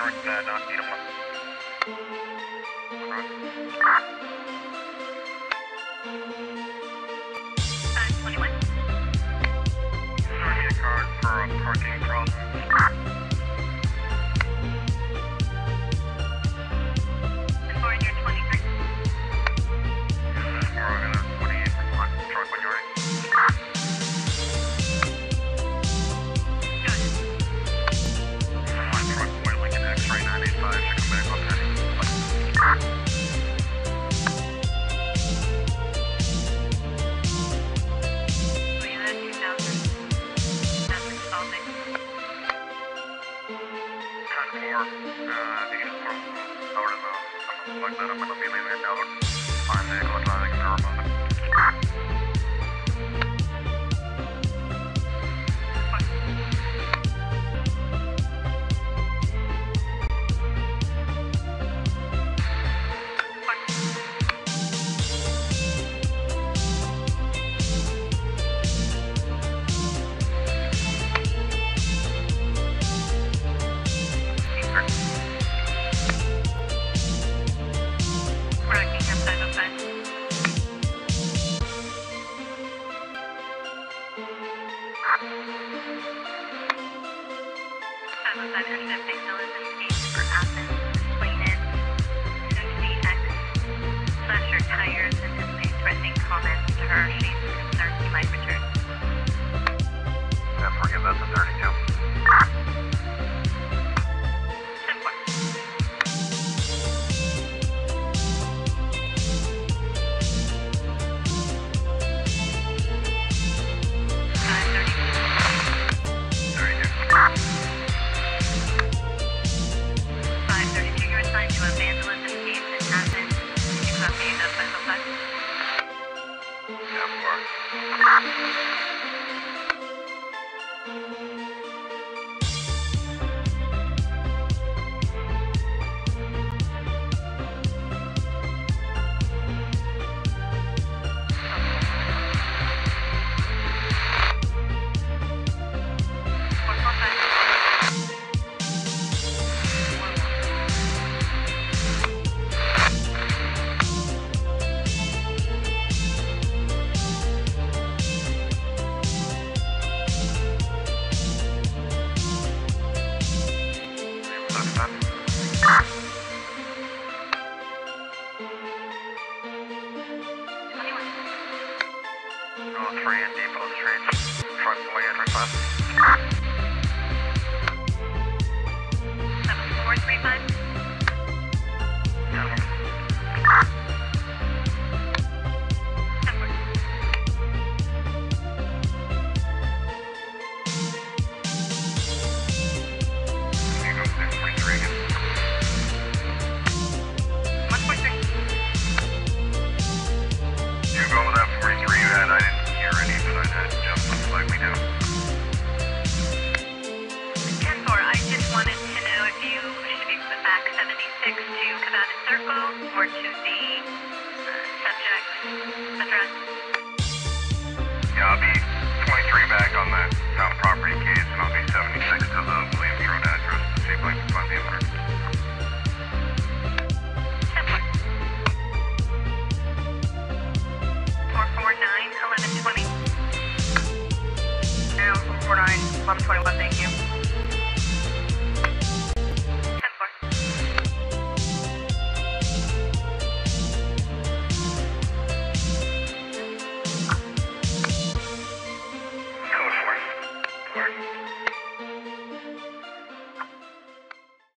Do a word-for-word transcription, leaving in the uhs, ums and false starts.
direct that, uh, need a five twenty-one. Sorry, a card for a parking problem. Foreigner twenty-three. Oregon twenty-eight, one, truck when you're ready. Go ahead. One truck, Boy Lincoln X-ray nine eight five, should come back up there. Toyota two thousand. That's Baltic. ten four, uh, you can from over to the, plug that up and I'll be leaving it down. Fine vehicle, driving in Arizona. Correcting him five oh five. five oh five intercepting Millicent East for Athens. Plane in. Soon to be X. Slash her tires and anticipate threatening comments to her. She's concerned he might return. Yeah, forgive, that's a thirty-two.